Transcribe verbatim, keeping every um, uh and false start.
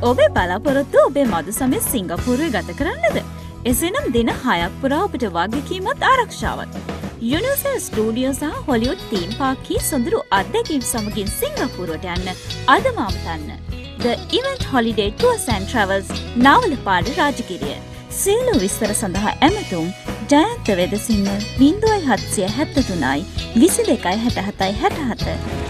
ඔබේ බලාපොරොත්තු ඔබේ මදු සමය සිංගප්පූරුවේ ගත කරන්නද? එසේනම් දින හයක් පුරා ඔබට වගකීමත් ආරක්ෂාවත්. යුනිවර්සල් ස්ටුඩියෝ සහ හොලිවුඩ් තීම් පාක් කී සොඳුරු අත්දැකීම් සමගින් සිංගප්පූරුවට යන්න අදම අමතන්න. The Event Holiday Tours and Travels නාවලපාඩ Rajagiriya. සියලු විස්තර සඳහා ඇමතුම් ජයන්ත වෙදසිංහ ज़ीरो सात सात सात तीन विसि दो हाठ हत हाठ हत